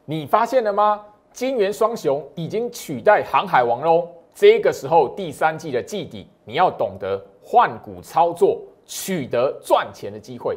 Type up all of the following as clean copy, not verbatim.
你发现了吗？金元双雄已经取代航海王喽。这个时候第三季的季底，你要懂得换股操作，取得赚钱的机会。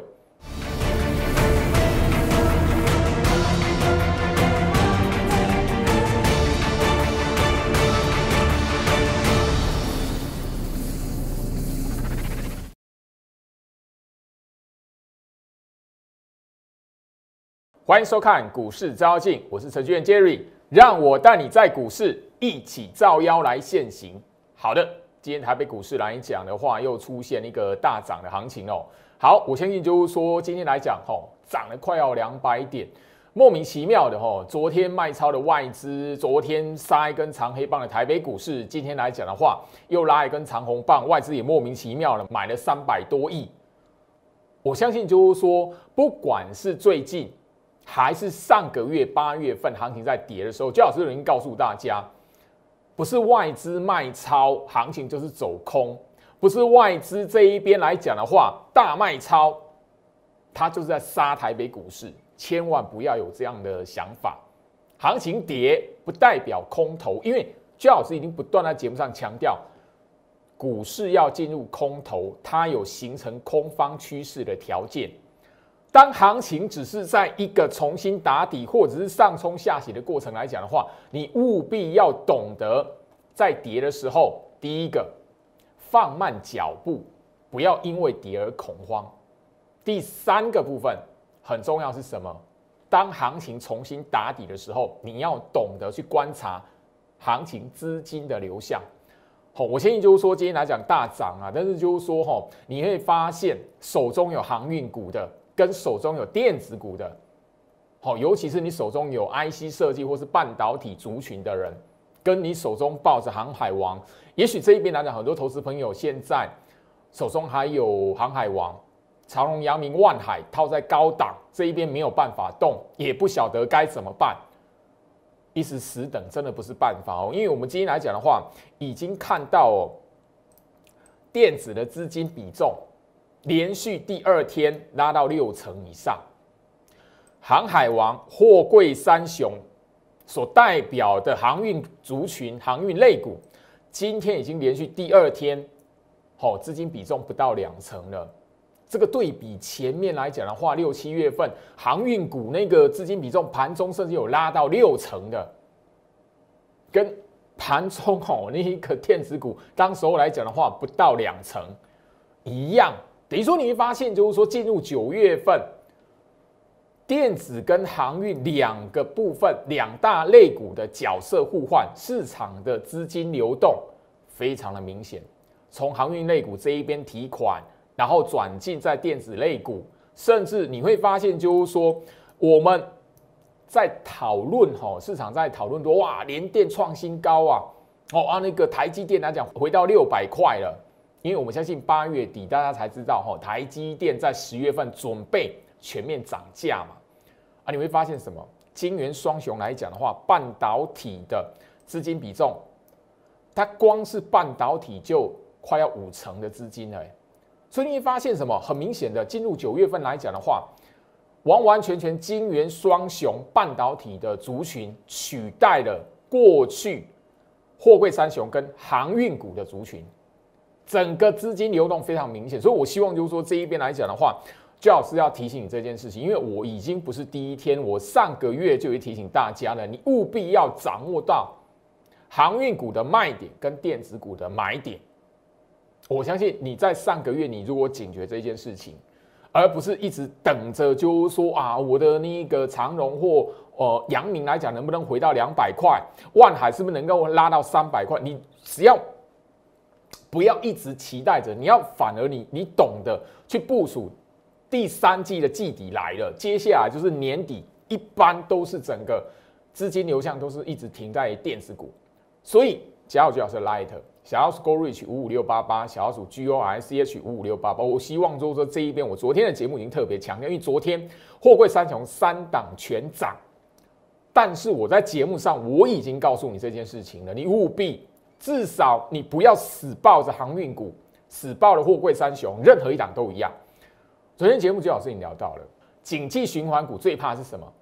欢迎收看股市照妖镜，我是程序员 Jerry， 让我带你在股市一起照妖来现行。好的，今天台北股市来讲的话，又出现一个大涨的行情哦。好，我相信就是说今天来讲涨了快要200点，莫名其妙的昨天卖超的外资，昨天杀一根长黑棒的台北股市，今天来讲的话，又拉一根长红棒，外资也莫名其妙的买了300多亿。我相信就是说，不管是最近还是上个月8月份行情在跌的时候，焦老师已经告诉大家，不是外资卖超，行情就是走空；不是外资这一边来讲的话，大卖超，它就是在杀台北股市。千万不要有这样的想法，行情跌不代表空头，因为焦老师已经不断在节目上强调，股市要进入空头，它有形成空方趋势的条件。当行情只是在一个重新打底或者是上冲下洗的过程来讲的话，你务必要懂得在跌的时候，第一个放慢脚步，不要因为跌而恐慌。第三个部分很重要是什么？当行情重新打底的时候，你要懂得去观察行情资金的流向。我相信就是说今天来讲大涨啊，但是就是说你会发现手中有航运股的，跟手中有电子股的，尤其是你手中有 IC 设计或是半导体族群的人，跟你手中抱着航海王，也许这一边来讲，很多投资朋友现在手中还有航海王、长荣、阳明、万海套在高档，这一边没有办法动，也不晓得该怎么办，一时死等真的不是办法哦。因为我们今天来讲的话，已经看到电子的资金比重连续第2天拉到60%以上，航海王、货柜三雄所代表的航运族群、航运类股，今天已经连续第2天，资金比重不到2%了。这个对比前面来讲的话，6、7月份航运股那个资金比重盘中甚至有拉到60%的，跟盘中那一个电子股当时候来讲的话，不到2%一样。等于说你会发现，就是说进入9月份，电子跟航运两个部分、2大类股的角色互换，市场的资金流动非常的明显。从航运类股这一边提款，然后转进在电子类股，甚至你会发现，就是说我们在讨论市场在讨论说，哇，联电创新高啊，那个台积电来讲回到600块了。因为我们相信8月底大家才知道台积电在10月份准备全面涨价嘛，你会发现什么？金元双雄来讲的话，半导体的资金比重，它光是半导体就快要50%的资金了，所以你会发现什么？很明显的，进入9月份来讲的话，完完全全金元双雄半导体的族群取代了过去货柜三雄跟航运股的族群。整个资金流动非常明显，所以我希望就是说这一边来讲的话，焦老师要提醒你这件事情，因为我已经不是第一天，我上个月就已提醒大家了，你务必要掌握到航运股的卖点跟电子股的买点。我相信你在上个月，你如果警觉这件事情，而不是一直等着就是说我的那个长荣或阳明来讲能不能回到200块，万海是不是能够拉到300块，你只要不要一直期待着，你要反而你懂得去部署第3季的季底来了，接下来就是年底，一般都是整个资金流向都是一直停在电子股，所以加入最好是 Light 小老鼠 Go Reach 55688，小老鼠 GORCH 55688。我希望就是说这一边，我昨天的节目已经特别强调，因为昨天货柜三雄3档全涨，但是我在节目上我已经告诉你这件事情了，你务必。至少你不要死抱着航运股，死抱了货柜三雄，任何一档都一样。昨天节目最好是你聊到了，景气循环股最怕是什么？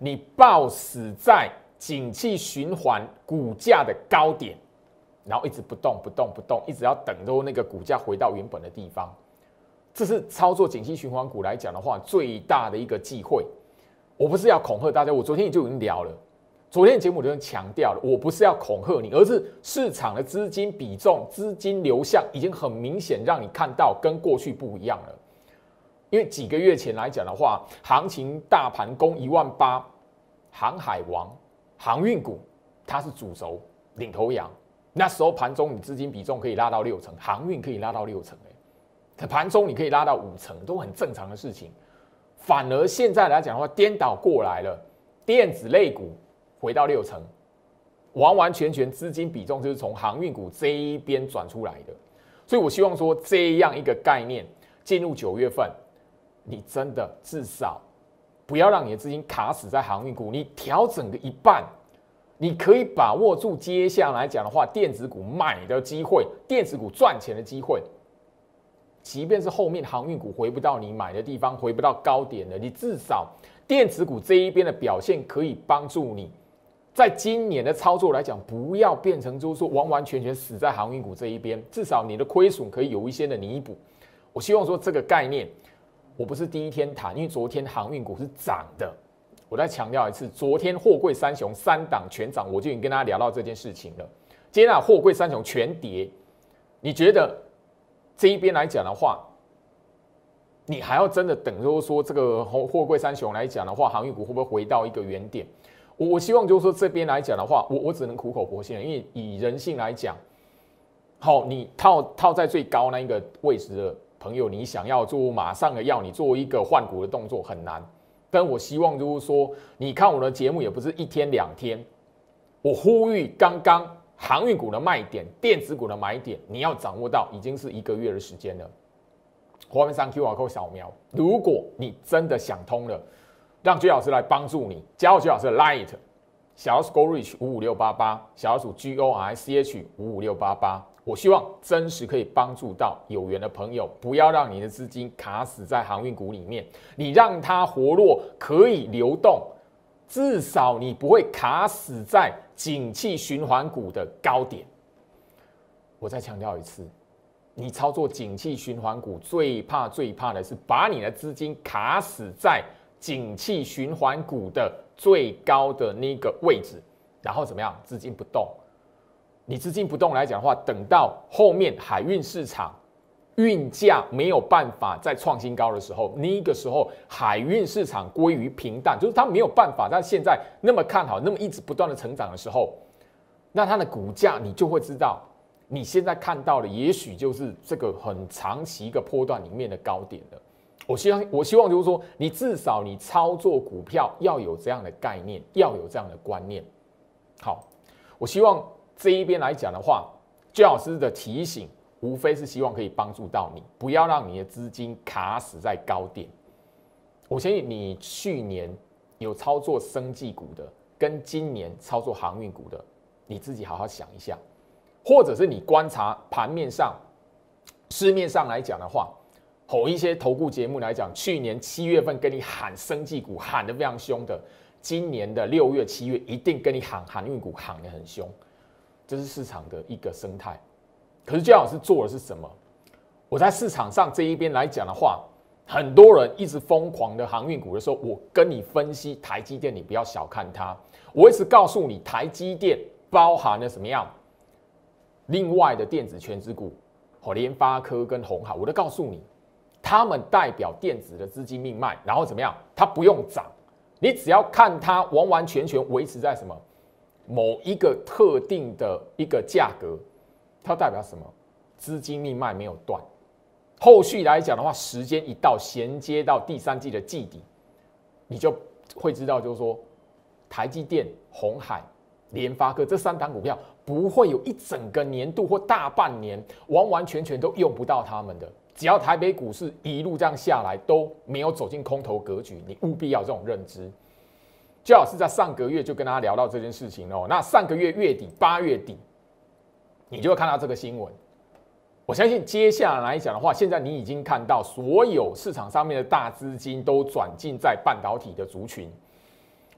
你抱死在景气循环股价的高点，然后一直不动，一直要等到那个股价回到原本的地方。这是操作景气循环股来讲的话，最大的一个忌讳。我不是要恐吓大家，我昨天就已经聊了，昨天的节目就强调了，我不是要恐吓你，而是市场的资金比重、资金流向已经很明显让你看到跟过去不一样了。因为几个月前来讲的话，行情大盘攻18000，航海王、航运股它是主轴领头羊，那时候盘中你资金比重可以拉到60%，航运可以拉到60%，盘中你可以拉到50%，都很正常的事情。反而现在来讲的话，颠倒过来了，电子类股回到60%，完完全全资金比重就是从航运股这一边转出来的。所以我希望说，这样一个概念进入9月份，你真的至少不要让你的资金卡死在航运股，你调整个一半，你可以把握住接下来讲的话，电子股买的机会，电子股赚钱的机会。即便是后面航运股回不到你买的地方，回不到高点了，你至少电子股这一边的表现可以帮助你，在今年的操作来讲，不要变成就是说完完全全死在航运股这一边，至少你的亏损可以有一些的弥补。我希望说这个概念，我不是第一天谈，因为昨天航运股是涨的。我再强调一次，昨天货柜三雄3档全涨，我就已经跟大家聊到这件事情了。今天货柜三雄全跌，你觉得？这一边来讲的话，你还要真的等，就是说这个货柜三雄来讲的话，航运股会不会回到一个原点？我希望就是说这边来讲的话，我只能苦口婆心了，因为以人性来讲，好，你套在最高那一个位置的朋友，你想要做马上的要你做一个换股的动作很难。但我希望就是说，你看我的节目也不是1天2天，我呼吁刚刚。航运股的卖点，电子股的买点，你要掌握到已经是1个月的时间了。画面上 QR code 扫描，如果你真的想通了，让J老师来帮助你，加入J老师的 Line， 小老鼠 GoRich 55688，小老鼠 GORICH 55688。我希望真实可以帮助到有缘的朋友，不要让你的资金卡死在航运股里面，你让它活络，可以流动。至少你不会卡死在景气循环股的高点。我再强调一次，你操作景气循环股最怕的是把你的资金卡死在景气循环股的最高的那个位置，然后怎么样？资金不动。你资金不动来讲的话，等到后面海运市场运价没有办法再创新高的时候，那个时候海运市场归于平淡，就是它没有办法在现在那么看好、那么一直不断的成长的时候，那它的股价你就会知道，你现在看到的也许就是这个很长期一个波段里面的高点了。我希望就是说，你至少你操作股票要有这样的概念，要有这样的观念。好，我希望这一边来讲的话，J老师的提醒。无非是希望可以帮助到你，不要让你的资金卡死在高点。我相信你去年有操作生技股的，跟今年操作航运股的，你自己好好想一下，或者是你观察盘面上、市面上来讲的话，一些投顾节目来讲，去年7月份跟你喊生技股喊得非常凶的，今年的6月、7月一定跟你喊航运股喊得很凶，这是市场的一个生态。可是J老师做的是什么？我在市场上这一边来讲的话，很多人一直疯狂的航运股的时候，我跟你分析台积电，你不要小看它。我一直告诉你，台积电包含了什么样？另外的电子权值股，联发科跟鸿海，我都告诉你，他们代表电子的资金命脉，然后怎么样？它不用涨，你只要看它完完全全维持在什么某一个特定的一个价格。它代表什么？资金命脉没有断。后续来讲的话，时间一到，衔接到第3季的季底，你就会知道，就是说，台积电、鸿海、联发科这3档股票不会有一整个年度或大半年完完全全都用不到它们的。只要台北股市一路这样下来都没有走进空头格局，你务必要有这种认知。J老师在上个月就跟大家聊到这件事情哦。那上个月月底8月底。你就会看到这个新闻。我相信接下来讲的话，现在你已经看到所有市场上面的大资金都转进在半导体的族群。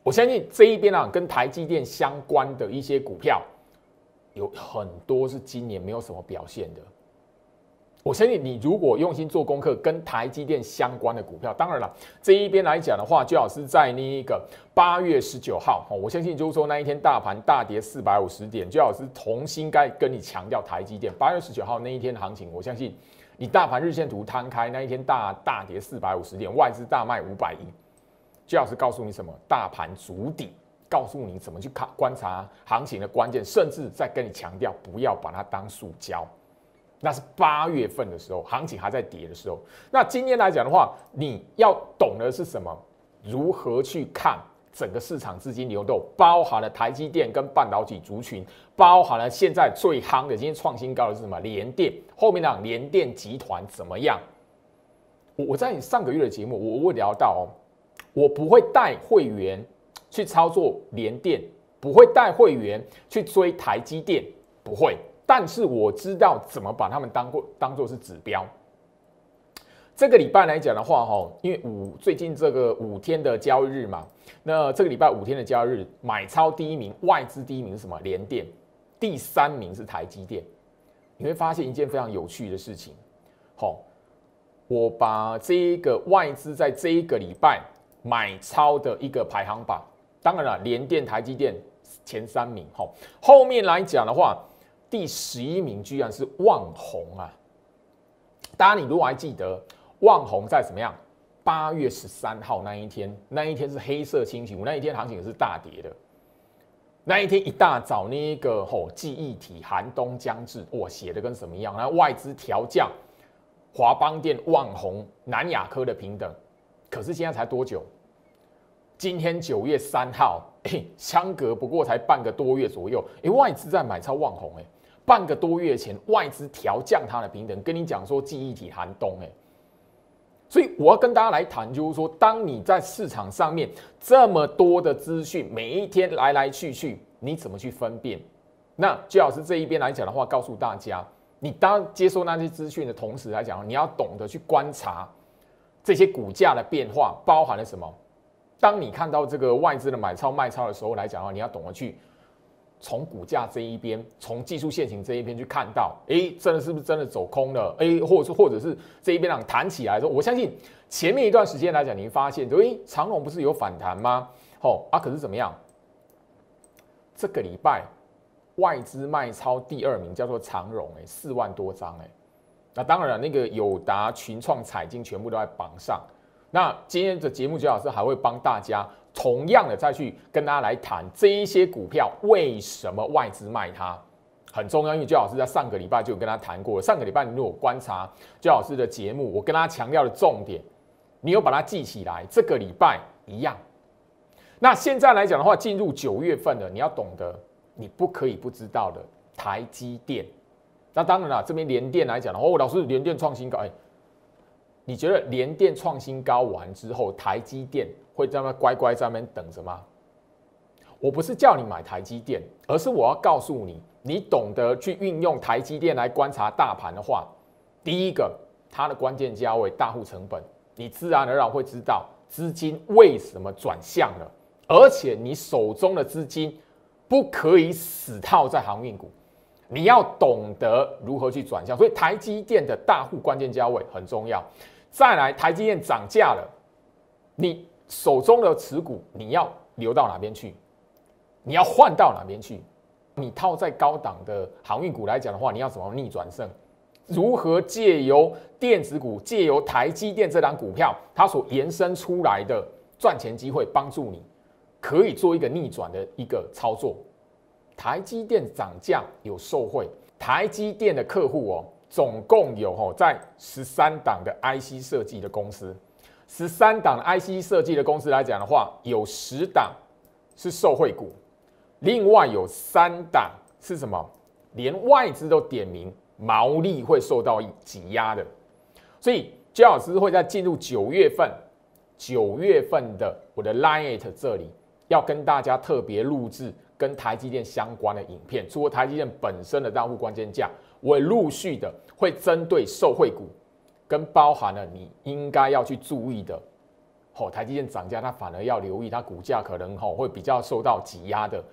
我相信这一边跟台积电相关的一些股票，有很多是今年没有什么表现的。我相信你如果用心做功课，跟台积电相关的股票，当然了，这一边来讲的话，最好是在那个8月19号，我相信就是说那一天大盘大跌450点，最好是重新该跟你强调台积电。8月19号那一天行情，我相信你大盘日线图摊开那一天大跌450点，外资大卖500亿，最好是告诉你什么大盘筑底，告诉你怎么去观察行情的关键，甚至再跟你强调不要把它当塑胶。那是8月份的时候，行情还在跌的时候。那今天来讲的话，你要懂的是什么？如何去看整个市场资金流动，包含了台积电跟半导体族群，包含了现在最夯的、今天创新高的是什么？联电。后面讲联电集团怎么样？我在上个月的节目，我聊到我不会带会员去操作联电，不会带会员去追台积电，不会。但是我知道怎么把他们当作是指标。这个礼拜来讲的话，因为最近这个5天的交易日嘛，那这个礼拜5天的交易日，买超第一名，外资第一名是什么？联电，第3名是台积电。你会发现一件非常有趣的事情，我把这一个外资在这一个礼拜买超的一个排行榜，当然了，联电、台积电前3名，后面来讲的话。第11名居然是旺宏啊！大家你如果还记得，旺宏在什么样？8月13号那一天是黑色星期五，那一天行情也是大跌的。那一天一大早，那个记忆体寒冬将至，哇，写的跟什么样？然后外资调降华邦电、旺宏、南亚科的平等，可是现在才多久？今天9月3号，相隔不过才半个多月左右，外资在买超旺宏，半个多月前外资调降它的平等，跟你讲说记忆体寒冬，所以我要跟大家来谈，就是说，当你在市场上面这么多的资讯，每一天来来去去，你怎么去分辨？那最好是这一边来讲的话，告诉大家，你当接收那些资讯的同时来讲，你要懂得去观察这些股价的变化，包含了什么？当你看到这个外资的买超卖超的时候来讲的话，你要懂得去从股价这一边，从技术线型这一边去看到，真的是不是真的走空了？或者是这一边弹起来的时候，我相信前面一段时间来讲，你会发现，长荣不是有反弹吗？可是怎么样？这个礼拜外资卖超第2名叫做长荣，4万多张那当然了，那个友达、群创、彩晶全部都在榜上。那今天的节目最好是还会帮大家同样的再去跟大家来谈这一些股票为什么外资卖它很重要，因为最好是在上个礼拜就有跟他谈过了。上个礼拜你如果观察最好是的节目，我跟他强调的重点，你有把它记起来，这个礼拜一样。那现在来讲的话，进入9月份了，你要懂得你不可以不知道的台积电。那当然了，这边联电来讲的话，老师联电创新高，你觉得联电创新高完之后，台积电会在那乖乖在那边等着吗？我不是叫你买台积电，而是我要告诉你，你懂得去运用台积电来观察大盘的话，第一个，它的关键价位、大户成本，你自然而然会知道资金为什么转向了，而且你手中的资金不可以死套在航运股。你要懂得如何去转向，所以台积电的大户关键价位很重要。再来，台积电涨价了，你手中的持股你要留到哪边去？你要换到哪边去？你套在高档的航运股来讲的话，你要怎么逆转胜？如何借由电子股，借由台积电这档股票，它所延伸出来的赚钱机会，帮助你可以做一个逆转的一个操作。台积电涨价有受惠，台积电的客户总共有在13档的 IC 设计的公司，13档 IC 设计的公司来讲的话，有10档是受惠股，另外有3档是什么？连外资都点名毛利会受到挤压的，所以焦老师会在进入9月份的我的 Line 这里要跟大家特别录制跟台积电相关的影片，除了台积电本身的大户关键价，我也陆续的会针对受惠股跟包含了你应该要去注意的台积电涨价，它反而要留意它股价可能会比较受到挤压的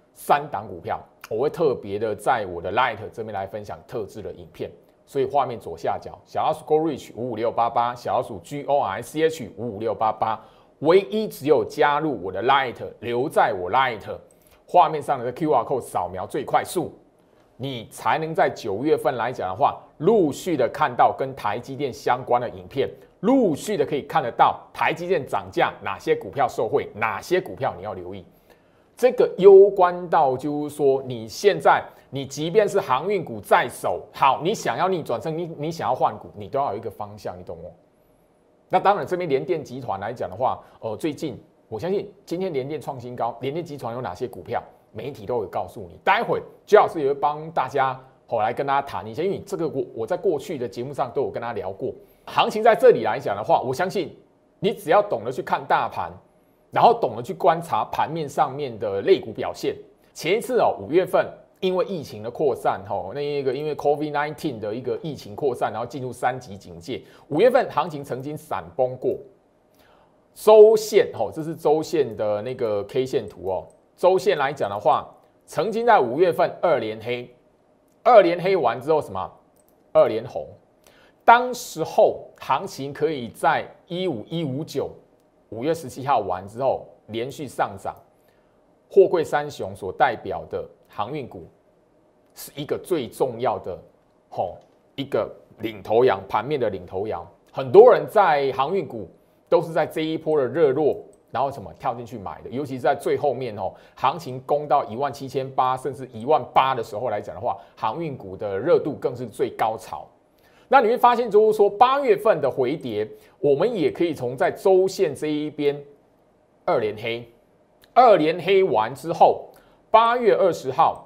3档股票，我会特别的在我的 Light 这边来分享特制的影片。所以画面左下角小老鼠 Go Reach 55688，小老鼠 GORCH 55688，唯一只有加入我的 Light， 留在我 Light 画面上的 QR code 扫描最快速，你才能在9月份来讲的话，陆续的看到跟台积电相关的影片，陆续的可以看得到台积电涨价，哪些股票受惠，哪些股票你要留意。这个攸关到就是说，你现在你即便是航运股在手，好，你想要逆转胜，你想要换股，你都要有一个方向，你懂吗？那当然，这边联电集团来讲的话，最近我相信今天联电创新高，联电集团有哪些股票，媒体都会告诉你。待会J老师也会帮大家来跟大家谈一下，因为这个我在过去的节目上都有跟大家聊过。行情在这里来讲的话，我相信你只要懂得去看大盘，然后懂得去观察盘面上面的类股表现。前一次5月份因为疫情的扩散，因为 COVID-19 的一个疫情扩散，然后进入3级警戒，5月份行情曾经闪崩过。周线这是周线的那个 K 线图哦。周线来讲的话，曾经在5月份2连黑，2连黑完之后什么？2连红。当时候行情可以在15159，5月17号完之后连续上涨。货柜三雄所代表的航运股是一个最重要的一个领头羊，盘面的领头羊。很多人在航运股都是在这一波的热络，然后跳进去买的，尤其是在最后面行情攻到17800甚至18000的时候来讲的话，航运股的热度更是最高潮。那你会发现就是说8月份的回跌，我们也可以从在周线这一边2连黑，2连黑完之后，8月20号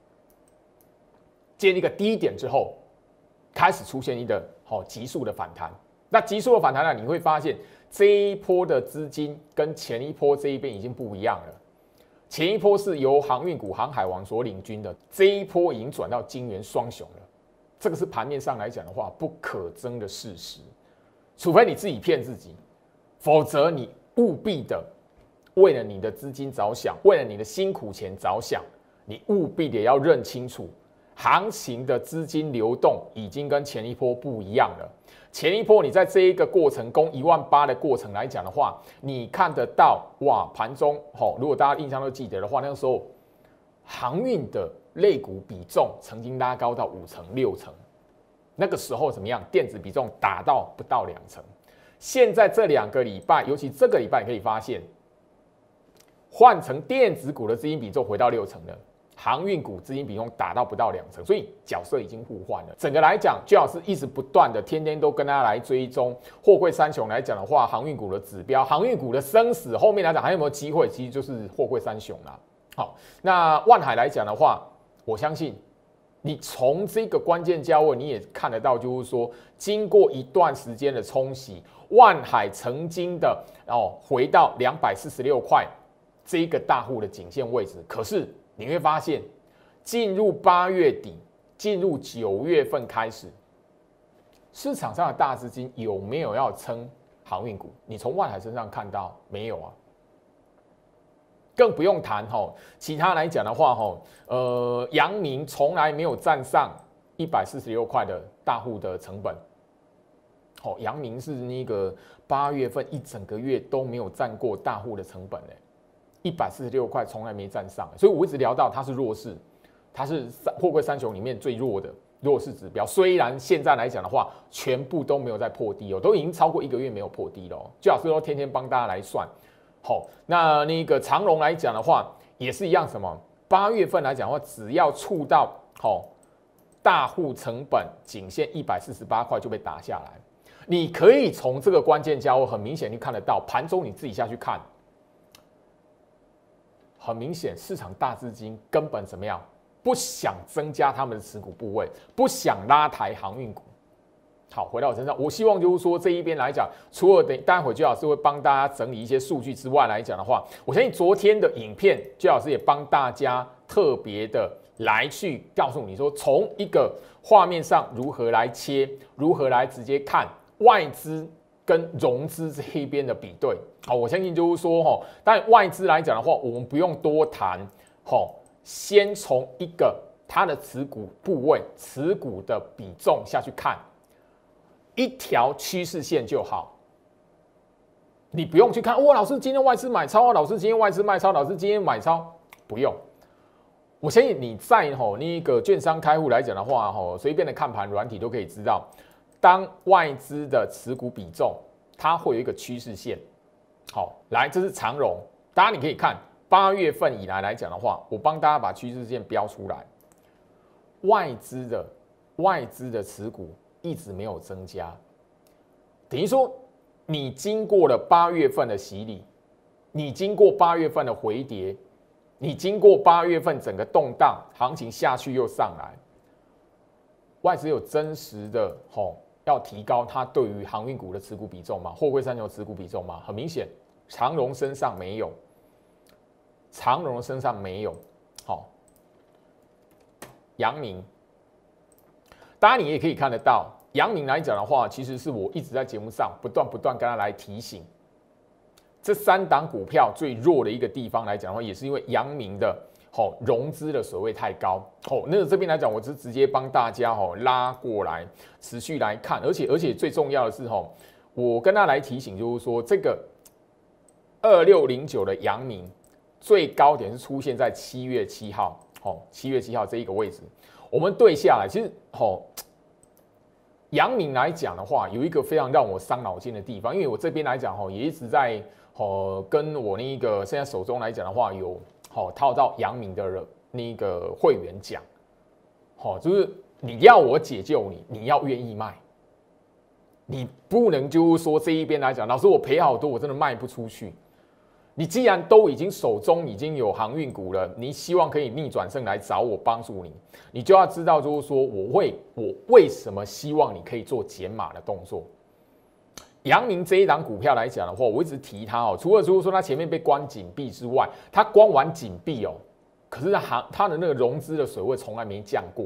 见一个低点之后，开始出现一个急速的反弹。那急速的反弹呢，你会发现这一波的资金跟前一波这一边已经不一样了。前一波是由航运股、航海王所领军的，这一波已经转到金元双雄了。这个是盘面上来讲的话不可争的事实，除非你自己骗自己，否则你务必的为了你的资金着想，为了你的辛苦钱着想，你务必的要认清楚，行情的资金流动已经跟前一波不一样了。前一波你在这一个过程攻18000的过程来讲的话，你看得到哇，盘中如果大家印象都记得的话，那个时候航运的类股比重曾经拉高到5成6成，那个时候怎么样？电子比重打到不到2成。现在这2个礼拜，尤其这个礼拜，你可以发现，换成电子股的资金比重回到6成了，航运股资金比重打到不到2成，所以角色已经互换了。整个来讲，J老师一直不断的，天天都跟大家来追踪货柜三雄来讲的话，航运股的指标，航运股的生死，后面来讲还有没有机会？其实就是货柜三雄啦。好，那万海来讲的话，我相信你从这个关键价位你也看得到，就是说经过一段时间的冲洗，万海曾经的回到246块这一个大户的颈线位置，可是你会发现，进入8月底，进入9月份开始，市场上的大资金有没有要撑航运股？你从万海身上看到没有啊？更不用谈其他来讲的话阳明从来没有站上146块的大户的成本。阳明是那个8月份一整个月都没有站过大户的成本，146块从来没站上，所以我一直聊到它是弱势，它是货柜三雄里面最弱的弱势指标。虽然现在来讲的话，全部都没有在破低都已经超过1个月没有破低了最好是说天天帮大家来算。那个长荣来讲的话，也是一样，什么8月份来讲的话，只要触到大户成本颈线148块就被打下来。你可以从这个关键价位很明显你看得到，盘中你自己下去看，很明显市场大资金根本怎么样，不想增加他们的持股部位，不想拉抬航运股。好，回到我身上，我希望就是说这一边来讲，除了待会J老师会帮大家整理一些数据之外来讲的话，我相信昨天的影片J老师也帮大家特别的来去告诉你说，从一个画面上如何来切，如何来直接看外资跟融资这一边的比对。好，我相信就是说但外资来讲的话，我们不用多谈。先从一个它的持股部位、持股的比重下去看，一条趋势线就好。你不用去看，老师今天外资买超，老师今天外资卖超，老师今天买超，不用。我相信你在那个券商开户来讲的话，随便的看盘软体都可以知道，当外资的持股比重，它会有一个趋势线。好，来，这是长荣，大家你可以看8月份以来讲的话，我帮大家把趋势线标出来，外资的持股一直没有增加，等于说你经过了8月份的洗礼，你经过8月份的回跌，你经过8月份整个动荡行情下去又上来，外资有真实的要提高它对于航运股的持股比重吗？货柜三雄持股比重吗？很明显，长荣身上没有，长荣身上没有。阳明，当然你也可以看得到，阳明来讲的话，其实是我一直在节目上不断跟他来提醒，这3档股票最弱的一个地方来讲的话，也是因为阳明的融资的水位太高。那这边来讲，我是直接帮大家拉过来，持续来看，而且最重要的是我跟他来提醒，就是说这个2609的阳明最高点是出现在7月7号。7月7号这一个位置，我们对下来，其实阳明来讲的话，有一个非常让我伤脑筋的地方，因为我这边来讲也一直在跟我那个现在手中来讲的话，有套到阳明的那个会员讲，就是你要我解救你，你要愿意卖，你不能就是说这一边来讲，老师我赔好多，我真的卖不出去。你既然都已经手中已经有航运股了，你希望可以逆转胜来找我帮助你，你就要知道就是说我为什么希望你可以做减码的动作。阳明这一档股票来讲的话，我一直提它除了说它前面被关紧闭之外，它关完紧闭可是它的那个融资的水位从来没降过。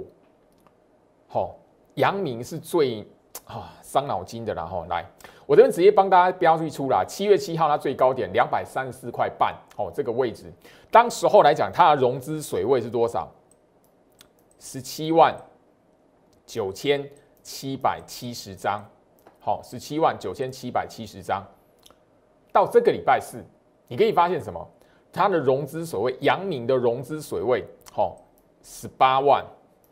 阳明是最伤脑筋的啦。来，我这边直接帮大家标记出来，7月7号它最高点234块半，这个位置，当时候来讲，它的融资水位是多少？179770张，17万9770张。到这个礼拜四，你可以发现什么？它的融资水位，阳明的融资水位，18万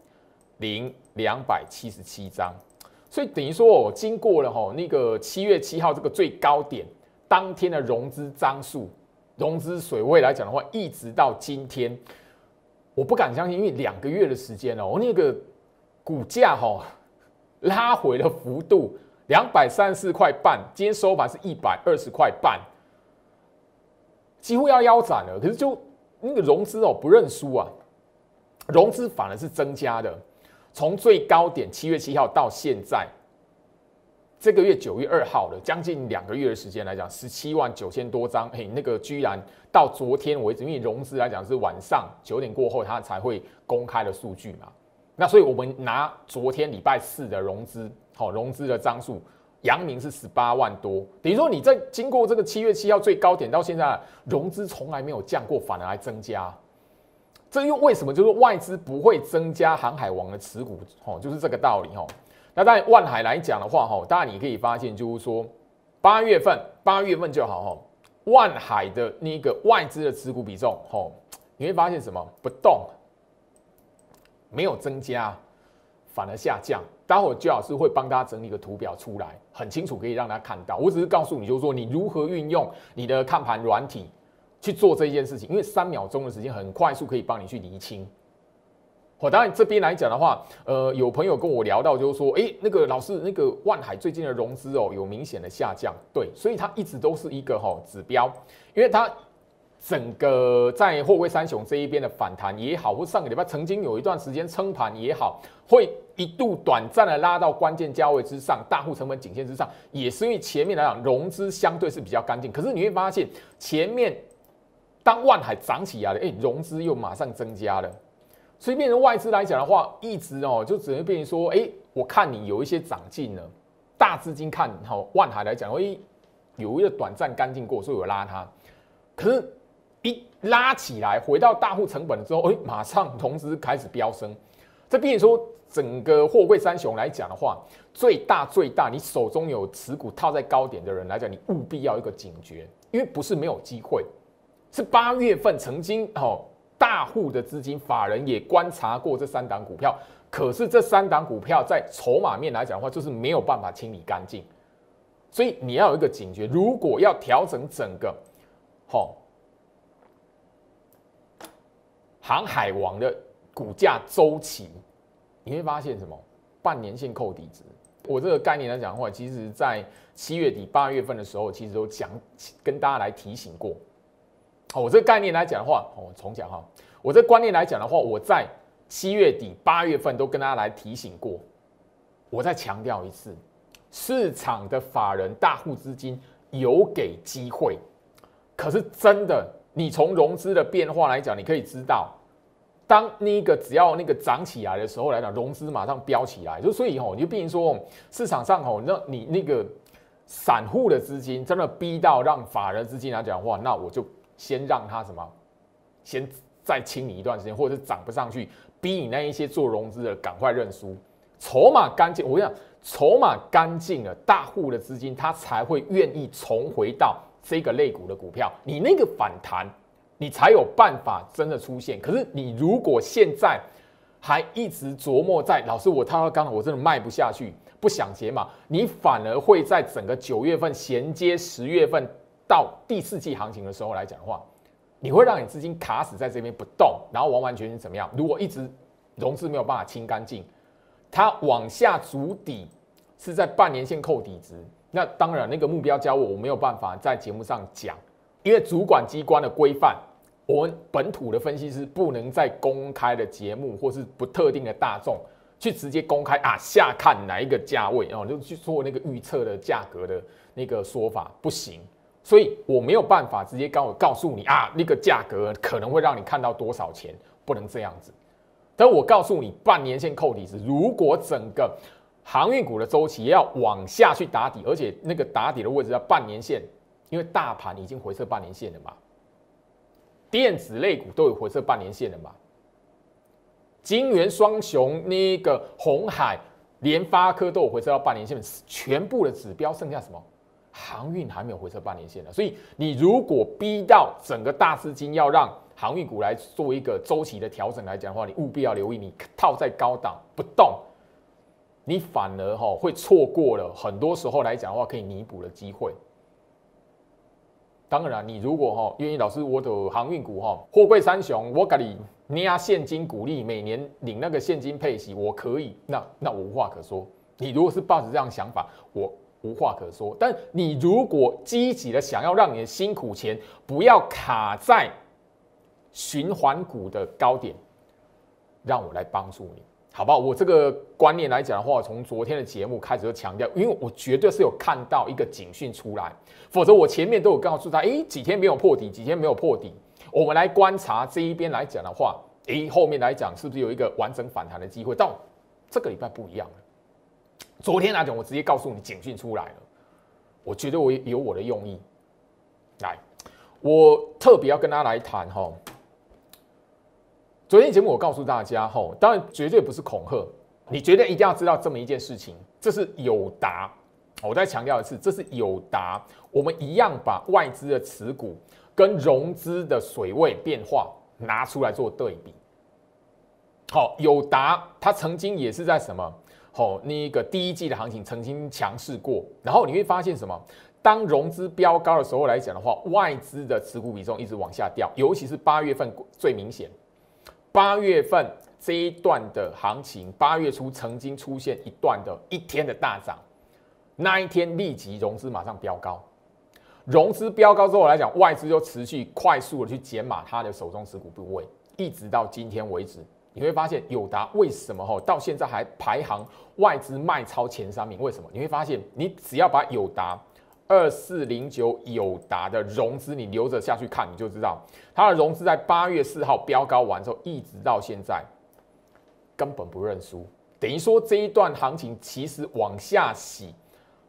0277张。所以等于说，经过了那个7月7号这个最高点，当天的融资张数、融资水位来讲的话，一直到今天，我不敢相信，因为2个月的时间那个股价拉回的幅度234块半，今天收盘是120块半，几乎要腰斩了。可是就那个融资不认输啊，融资反而是增加的。从最高点7月7号到现在，这个月9月2号了，将近2个月的时间来讲，17万9000多张，那个居然到昨天为止，因为融资来讲是晚上9点过后它才会公开的数据嘛，那所以我们拿昨天礼拜四的融资，融资的张数，阳明是18万多，等于说你在经过这个7月7号最高点到现在，融资从来没有降过，反而还增加。这又为什么？就是外资不会增加航海王的持股，就是这个道理。那当然，万海来讲的话，当然你可以发现，就是说8月份就好，万海的那个外资的持股比重，你会发现什么？不动，没有增加，反而下降。待会焦老师会帮大家整理一个图表出来，很清楚可以让大家看到。我只是告诉你，就是说你如何运用你的看盘软体去做这件事情，因为3秒钟的时间很快速可以帮你去厘清。当然这边来讲的话，有朋友跟我聊到，就是说，那个老师，那个万海最近的融资有明显的下降，对，所以它一直都是一个指标，因为它整个在货柜三雄这一边的反弹也好，或上个礼拜曾经有一段时间撑盘也好，会一度短暂的拉到关键价位之上，大户成本颈线之上，也是因为前面来讲融资相对是比较干净，可是你会发现前面。当万海涨起来了，融资又马上增加了，所以变成外资来讲的话，一直就只能变成说，我看你有一些长进了， 大资金看万海来讲，有一个短暂干净过，所以我拉它。可是，一拉起来，回到大户成本了之后，马上融资开始飙升。这变成说，整个货柜三雄来讲的话，最大，你手中有持股套在高点的人来讲，你务必要有一个警觉，因为不是没有机会，是8月份曾经大户的资金法人也观察过这3档股票，可是这3档股票在筹码面来讲的话，就是没有办法清理干净，所以你要有一个警觉，如果要调整整个航海王的股价周期，你会发现什么？半年线扣底值。我这个概念来讲的话，其实在7月底、8月份的时候，其实都跟大家来提醒过。我这个概念来讲的话，我重讲哈。我这个观念来讲的话，我在7月底、8月份都跟大家来提醒过。我再强调一次，市场的法人大户资金有给机会，可是真的，你从融资的变化来讲，你可以知道，当只要涨起来的时候来讲，融资马上飙起来，所以你就变成说，市场上那你散户的资金真的逼到让法人资金来讲的话，那我就先让他先再清理一段时间，或者是涨不上去，逼你那一些做融资的赶快认输，筹码干净。我跟你讲，筹码干净了，大户的资金他才会愿意重回到这个类股的股票，你那个反弹，你才有办法真的出现。可是你如果现在还一直琢磨在老师我套到刚刚我真的卖不下去，不想解码，你反而会在整个9月份衔接10月份到第4季行情的时候来讲的话，你会让你资金卡死在这边不动，然后完完全全怎么样？如果一直融资没有办法清干净，它往下筑底是在半年线扣底值。那当然，那个目标价位我没有办法在节目上讲，因为主管机关的规范，我们本土的分析师不能在公开的节目或是不特定的大众去直接公开下看哪一个价位就去做那个预测的价格的那个说法不行，所以我没有办法直接告诉你那个价格可能会让你看到多少钱，不能这样子。但我告诉你，半年线扣底值，如果整个航运股的周期要往下去打底，而且那个打底的位置要半年线，因为大盘已经回测半年线了嘛，电子类股都有回测半年线了嘛，晶圆双雄那个鸿海、联发科都有回测到半年线，全部的指标剩下什么？航运还没有回测半年线了，所以你如果逼到整个大资金要让航运股来做一个周期的调整来讲的话，你务必要留意，你套在高档不动，你反而会错过了很多时候来讲的话可以弥补的机会。当然，你如果愿意，老师我的航运股货柜三雄，我给你捏现金股利，每年领那个现金配息，我可以，那我无话可说。你如果是抱着这样想法，我无话可说。但你如果积极的想要让你的辛苦钱不要卡在循环股的高点，让我来帮助你，好不好？我这个观念来讲的话，从昨天的节目开始就强调，因为我绝对是有看到一个警讯出来，否则我前面都有告诉他，几天没有破底，几天没有破底，我们来观察这一边来讲的话，后面来讲是不是有一个完整反弹的机会？到这个礼拜不一样了。昨天来讲，我直接告诉你警讯出来了，我觉得我有我的用意。来，我特别要跟大家来谈昨天节目我告诉大家当然绝对不是恐吓，你绝对一定要知道这么一件事情，这是友达。我再强调一次，这是友达，我们一样把外资的持股跟融资的水位变化拿出来做对比。友达它曾经也是在什么那个第一季的行情曾经强势过，然后你会发现什么？当融资飙高的时候来讲的话，外资的持股比重一直往下掉，尤其是8月份最明显。8月份这一段的行情，8月初曾经出现一段的一天的大涨，那一天立即融资马上飙高，融资飙高之后来讲，外资就持续快速的去减码它的手中持股部位，一直到今天为止，你会发现友达为什么到现在还排行外资卖超前3名？为什么？你会发现，你只要把友达2409友达的融资你留着下去看，你就知道它的融资在8月4号飙高完之后，一直到现在根本不认输，等于说这一段行情其实往下洗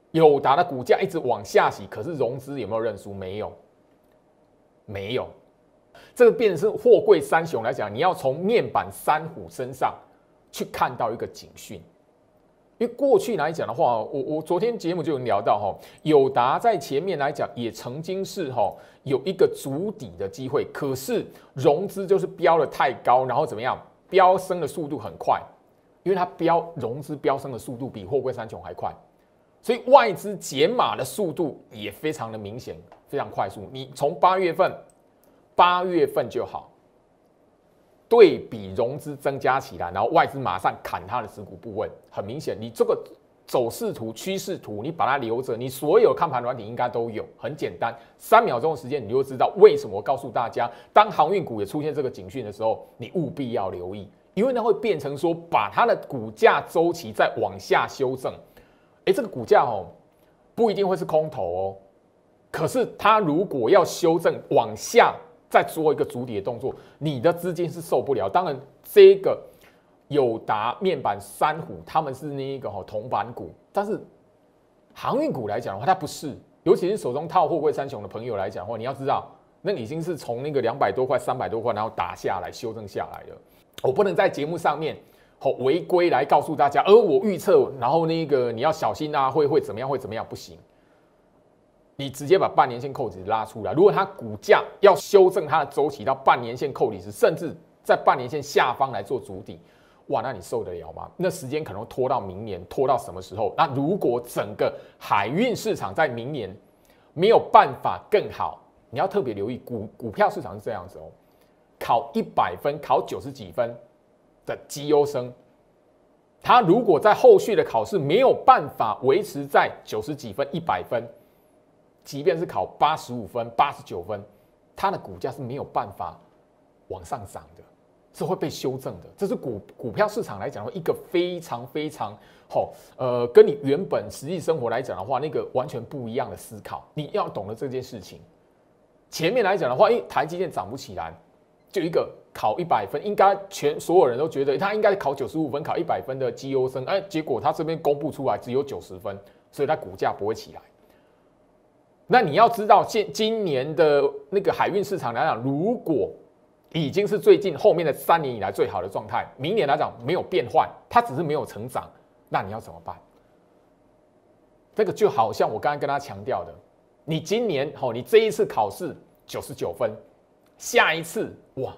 友达的股价一直往下洗，可是融资有没有认输？没有，没有。这个变成是货柜三雄来讲，你要从面板三虎身上去看到一个警讯。因为过去来讲的话，我昨天节目就有聊到哈，友达在前面来讲也曾经是有一个筑底的机会，可是融资就是飙得太高，然后怎么样，飙升的速度很快，因为它融资飙升的速度比货柜三雄还快，所以外资减码的速度也非常的明显，非常快速。你从8月份就好。对比融资增加起来，然后外资马上砍它的持股部位，很明显，你这个走势图、趋势图，你把它留着，你所有看盘软体应该都有，很简单，3秒钟的时间，你就知道为什么我告诉大家，当航运股也出现这个警讯的时候，你务必要留意，因为它会变成说，把它的股价周期再往下修正。这个股价不一定会是空头哦，可是它如果要修正往下。再做一个筑底的动作，你的资金是受不了。当然，这个友达、面板三虎，他们是那一个铜板股，但是航运股来讲的话，它不是。尤其是手中套货柜三雄的朋友来讲的话，你要知道，那已经是从那个200多块、300多块，然后打下来、修正下来的。我不能在节目上面违规来告诉大家，而我预测，然后那个你要小心啊，会怎么样，会怎么样，不行。你直接把半年线扣底拉出来，如果它股价要修正它的周期到半年线扣底时，甚至在半年线下方来做筑底，哇，那你受得了吗？那时间可能拖到明年，拖到什么时候？那如果整个海运市场在明年没有办法更好，你要特别留意股票市场是这样子哦，考100分、考90几分的绩优生，他如果在后续的考试没有办法维持在90几分、100分。即便是考85分、89分，它的股价是没有办法往上涨的，是会被修正的。这是股票市场来讲的话，一个非常跟你原本实际生活来讲的话，那个完全不一样的思考。你要懂得这件事情。前面来讲的话，台积电涨不起来，就一个考100分，应该所有人都觉得他应该考95分、考100分的绩优生，结果他这边公布出来只有90分，所以它股价不会起来。那你要知道，今年的那个海运市场来讲，如果已经是最近后面的3年以来最好的状态，明年来讲没有变换，它只是没有成长，那你要怎么办？这个就好像我刚刚跟他强调的，你今年你这一次考试99分，下一次哇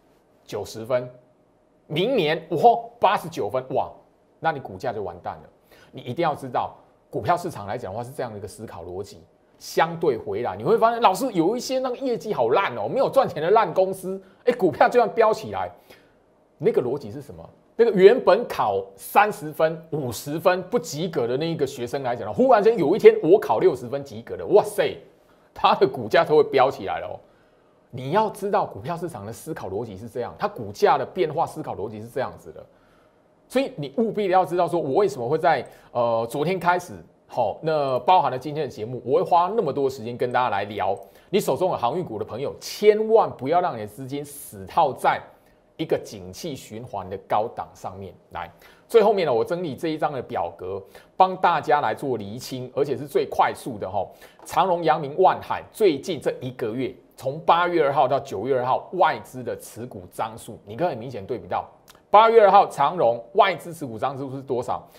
90分，明年89分，哇，那你股价就完蛋了。你一定要知道，股票市场来讲的话是这样的一个思考逻辑。相对回来，你会发现，老师有一些那个业绩好烂哦，没有赚钱的烂公司，股票就算飙起来，那个逻辑是什么？那个原本考30分、50分不及格的那一个学生来讲，忽然间有一天我考60分及格了，哇塞，他的股价都会飙起来了哦。你要知道，股票市场的思考逻辑是这样，它股价的变化思考逻辑是这样子的，所以你务必要知道，说我为什么会在昨天开始。那包含了今天的节目，我会花那么多时间跟大家来聊。你手中有航运股的朋友，千万不要让你的资金死套在一个景气循环的高档上面来。最后面呢，我整理这一张的表格，帮大家来做厘清，而且是最快速的长荣、阳明、万海最近这1个月，从8月2号到9月2号，外资的持股张数，你可以很明显对比到，8月2号长荣外资持股张数是多少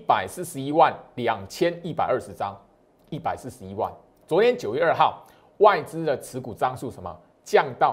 ？1412120张，141万。昨天9月2号，外资的持股张数什么降到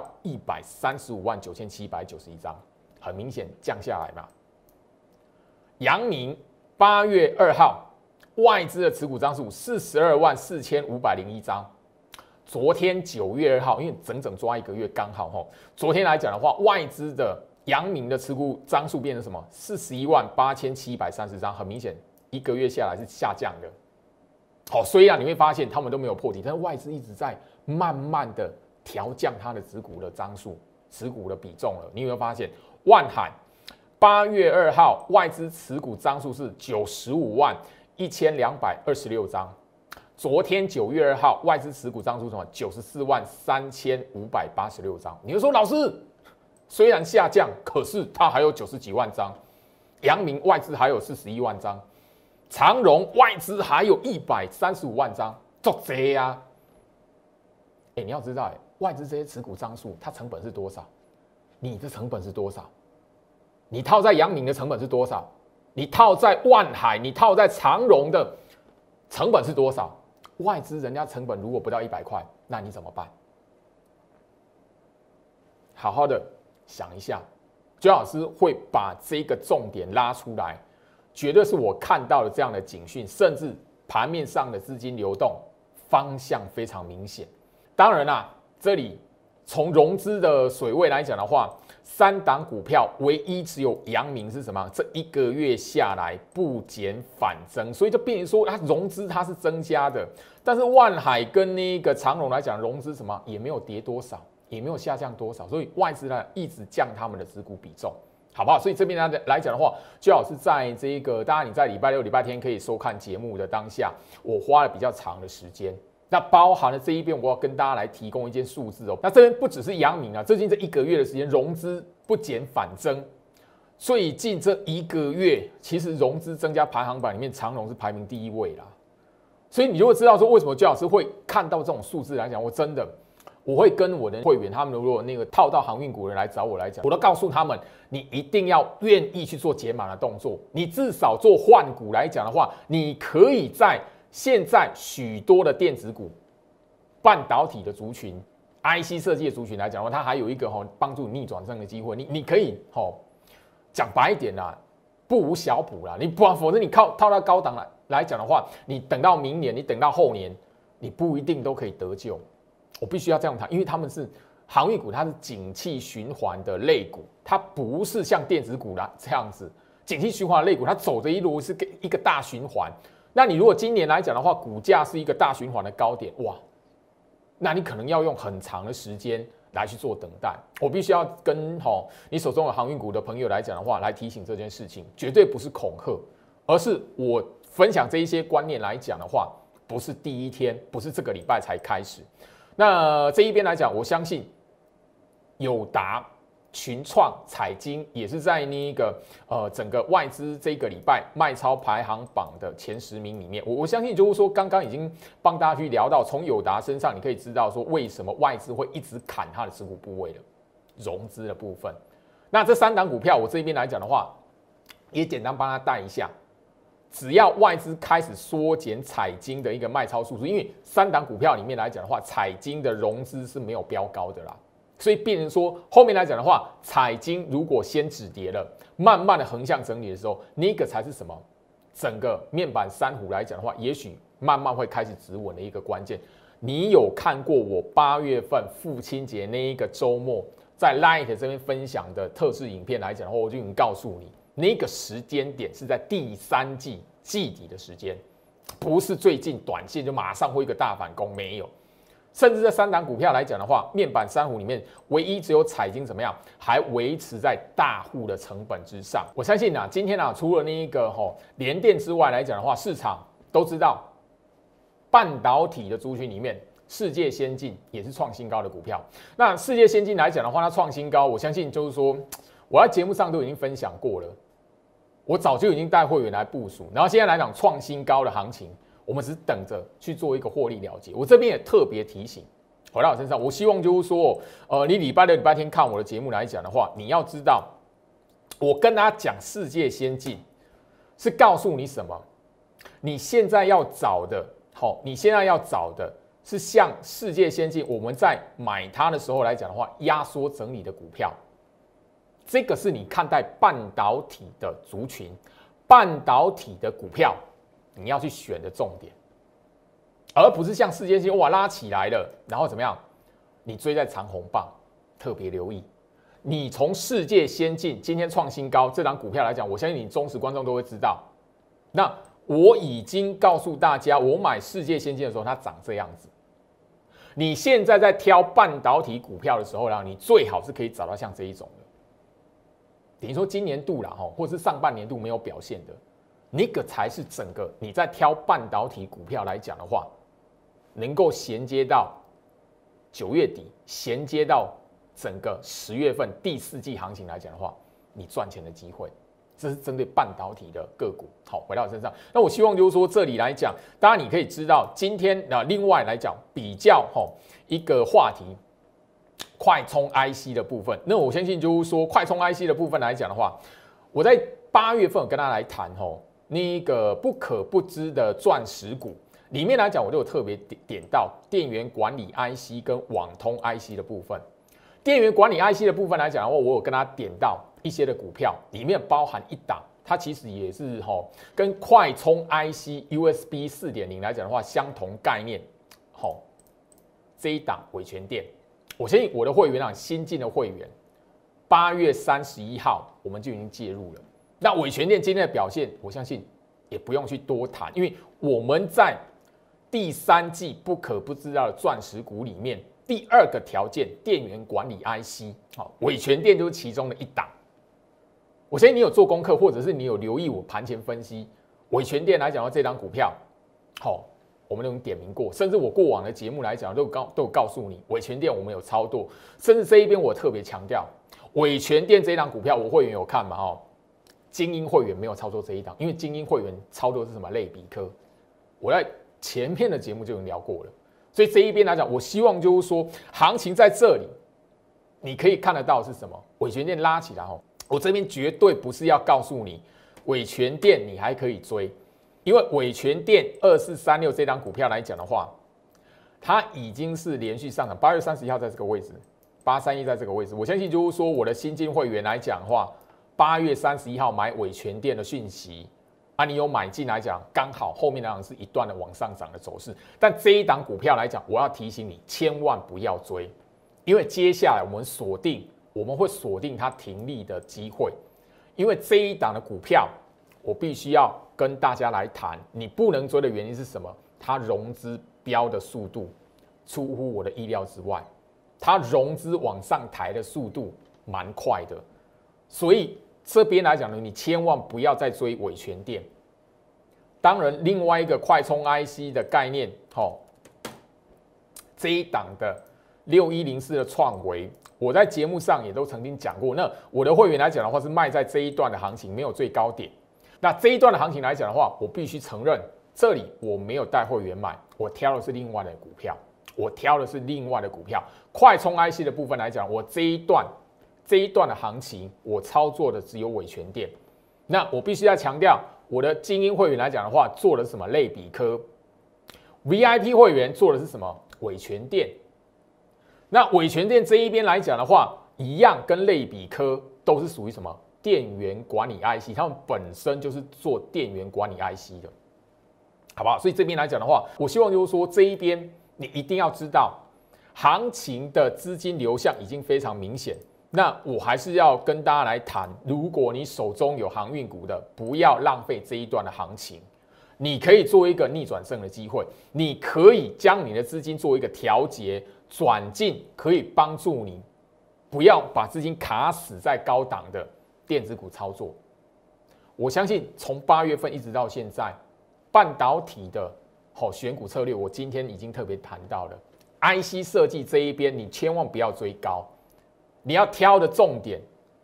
1359791张，很明显降下来嘛。阳明8月2号，外资的持股张数424501张。昨天9月2号，因为整抓1个月刚好昨天来讲的话，外资的阳明的持股张数变成什么？418730张，很明显1个月下来是下降的。虽然你会发现他们都没有破底，但是外资一直在慢慢的调降它的持股的张数、持股的比重了。你有没有发现，万海8月2号外资持股张数是951226张，昨天9月2号外资持股张数什么943586张。你就说老师，虽然下降，可是它还有90几万张，阳明外资还有41万张。 长荣外资还有135万张，足多啊！你要知道，外资这些持股张数，它成本是多少？你的成本是多少？你套在阳明的成本是多少？你套在万海，你套在长荣的成本是多少？外资人家成本如果不到100块，那你怎么办？好好的想一下，姜老师会把这个重点拉出来，绝对是我看到的这样的警讯，甚至盘面上的资金流动方向非常明显。当然啦，这里从融资的水位来讲的话，3档股票唯一只有阳明是什么？这1个月下来不减反增，所以就变成说它融资它是增加的，但是万海跟那个长荣来讲，融资什么也没有跌多少，也没有下降多少，所以外资呢一直降他们的持股比重，好不好？所以这边来讲的话，最好是在这个当然你在礼拜六、礼拜天可以收看节目的当下，我花了比较长的时间。那包含了这一边，我要跟大家来提供一件数字哦。那这边不只是阳明啊，最近这1个月的时间，融资不减反增。最近这1个月，其实融资增加排行榜里面，长荣是排名第1位啦。所以你就会知道说，为什么姜老师会看到这种数字来讲，我会跟我的会员，他们如果那个套到航运股的人来找我来讲，我都告诉他们，你一定要愿意去做解码的动作。你至少做换股来讲的话，你可以在现在许多的电子股、半导体的族群、IC 设计的族群来讲的话，它还有一个帮助逆转胜的机会。你可以讲白一点啦，不无小补啦。你不然否则你套到高档来讲的话，你等到明年，你等到后年，你不一定都可以得救。我必须要这样谈，因为他们是航运股，它是景气循环的类股，它不是像电子股啦这样子景气循环的类股，它走的一路是一个大循环。那你如果今年来讲的话，股价是一个大循环的高点，哇，那你可能要用很长的时间来去做等待。我必须要跟你手中的航运股的朋友来讲的话，来提醒这件事情，绝对不是恐吓，而是我分享这一些观念来讲的话，不是第一天，不是这个礼拜才开始。那这一边来讲，我相信友达、群创、彩晶也是在那个整个外资这个礼拜卖超排行榜的前10名里面。我相信就是说，刚刚已经帮大家去聊到，从友达身上你可以知道说，为什么外资会一直砍它的持股部位的融资的部分。那这3档股票，我这边来讲的话，也简单帮他带一下。只要外资开始缩减彩晶的一个卖超数字，因为3档股票里面来讲的话，彩晶的融资是没有飙高的啦，所以变成说后面来讲的话，彩晶如果先止跌了，慢慢的横向整理的时候，那个才是什么？整个面板3虎来讲的话，也许慢慢会开始止稳的一个关键。你有看过我8月份父亲节那一个周末在 Light 这边分享的特制影片来讲的话，我就已经告诉你。那个时间点是在第3季季底的时间，不是最近短线就马上会一个大反攻，没有。甚至这3档股票来讲的话，面板3虎里面唯一只有彩晶怎么样，还维持在大户的成本之上。我相信啊，今天啊，除了那一个联电之外来讲的话，市场都知道半导体的族群里面，世界先进也是创新高的股票。那世界先进来讲的话，它创新高，我相信就是说，我在节目上都已经分享过了。我早就已经带会员来部署，然后现在来讲创新高的行情，我们只是等着去做一个获利了结。我这边也特别提醒，回到我身上，我希望就是说，你礼拜六、礼拜天看我的节目来讲的话，你要知道，我跟大家讲世界先进是告诉你什么？你现在要找的，你现在要找的是像世界先进，我们在买它的时候来讲的话，压缩整理的股票。这个是你看待半导体的族群、半导体的股票，你要去选的重点，而不是像世界先哇拉起来了，然后怎么样？你追在长红棒，特别留意。你从世界先进今天创新高这档股票来讲，我相信你忠实观众都会知道。那我已经告诉大家，我买世界先进的时候，它长这样子。你现在在挑半导体股票的时候，你最好是可以找到像这一种的。等于说今年度啦，或是上半年度没有表现的，那个才是整个你在挑半导体股票来讲的话，能够衔接到9月底，衔接到整个10月份第4季行情来讲的话，你赚钱的机会。 这是针对半导体的个股。好，回到我身上，那我希望就是说这里来讲，当然你可以知道今天另外来讲比较一个话题，快充 IC 的部分。那我相信就是说快充 IC 的部分来讲的话，我在8月份跟大家来谈那个不可不知的钻石股里面来讲，我就有特别点到电源管理 IC 跟网通 IC 的部分。电源管理 IC 的部分来讲的话，我有跟他点到一些的股票，里面包含一档，它其实也是跟快充 IC USB 4.0 来讲的话相同概念。这一档伟全电，我相信我的会员新进的会员，8月31号我们就已经介入了。那伟全电今天的表现，我相信也不用去多谈，因为我们在第3季不可不知道的钻石股里面，第2个条件电源管理 IC， 伟全电就是其中的一档。我相信你有做功课，或者是你有留意我盘前分析伟全电来讲到这档股票，我们都有点名过，甚至我过往的节目来讲都有告诉你，伟全电我们有操作，甚至这一边我特别强调，伟全电这一档股票我会员有看嘛精英会员没有操作这一档，因为精英会员操作是什么类比科，我在前面的节目就已经聊过了，所以这一边来讲，我希望就是说行情在这里，你可以看得到是什么，伟全电拉起来我这边绝对不是要告诉你伟全电你还可以追。因为伟全电2436这档股票来讲的话，它已经是连续上涨，8月31号在这个位置，831在这个位置。我相信就是说，我的新进会员来讲的话，8月31号买伟全电的讯息你有买进来讲，刚好后面来讲是一段的往上涨的走势。但这一档股票来讲，我要提醒你，千万不要追，因为接下来我们会锁定它停利的机会，因为这一档的股票，我必须要跟大家来谈，你不能追的原因是什么？它融资飙的速度出乎我的意料之外，它融资往上抬的速度蛮快的，所以这边来讲呢，你千万不要再追伟全电。当然，另外一个快充 IC 的概念，这一档的6104的创维，我在节目上也都曾经讲过。那我的会员来讲的话，是卖在这一段的行情，没有最高点。那这一段的行情来讲的话，我必须承认，这里我没有带会员买，我挑的是另外的股票，快充 IC 的部分来讲，我这一段的行情，我操作的只有伟全电。那我必须要强调，我的精英会员来讲的话，做的是什么类比科 ，VIP 会员做的是什么伟全电。那伟全电这一边来讲的话，一样跟类比科都是属于什么？电源管理 IC， 他们本身就是做电源管理 IC 的，好不好？所以这边来讲的话，我希望就是说这一边你一定要知道，行情的资金流向已经非常明显。那我还是要跟大家来谈，如果你手中有航运股的，不要浪费这一段的行情，你可以做一个逆转胜的机会，你可以将你的资金做一个调节转进，可以帮助你不要把资金卡死在高档的电子股操作。我相信从8月份一直到现在，半导体的选股策略，我今天已经特别谈到了。IC 设计这一边，你千万不要追高，你要挑的重点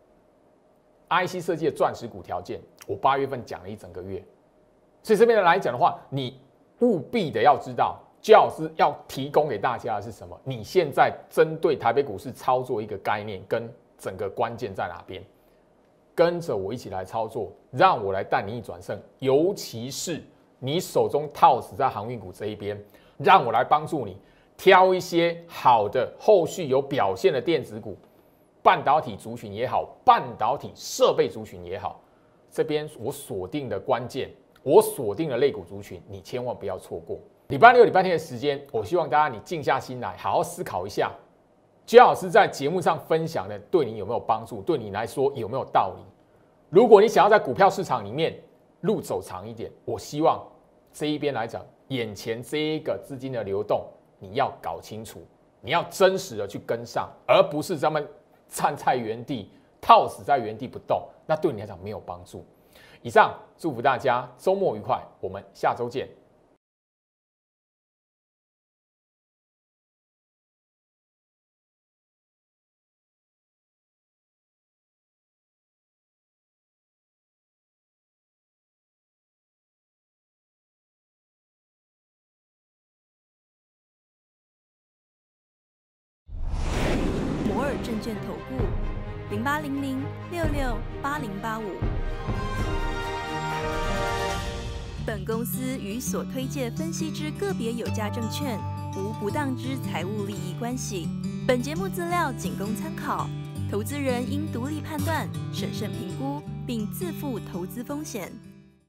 ，IC 设计的钻石股条件，我8月份讲了一整个月。所以这边来讲的话，你务必的要知道，焦老师要提供给大家的是什么？你现在针对台北股市操作一个概念跟整个关键在哪边？跟着我一起来操作，让我来带你逆转胜。尤其是你手中套死在航运股这一边，让我来帮助你挑一些好的、后续有表现的电子股，半导体族群也好，半导体设备族群也好，这边我锁定的关键，我锁定的类股族群，你千万不要错过。礼拜六、礼拜天的时间，我希望大家你静下心来，好好思考一下。焦老师在节目上分享的，对你有没有帮助？对你来说有没有道理？如果你想要在股票市场里面路走长一点，我希望这一边来讲，眼前这一个资金的流动，你要搞清楚，你要真实的去跟上，而不是咱们站在原地套死在原地不动，那对你来讲没有帮助。以上祝福大家周末愉快，我们下周见。 券投顾0800668085。本公司与所推介分析之个别有价证券无不当之财务利益关系。本节目资料仅供参考，投资人应独立判断、审慎评估，并自负投资风险。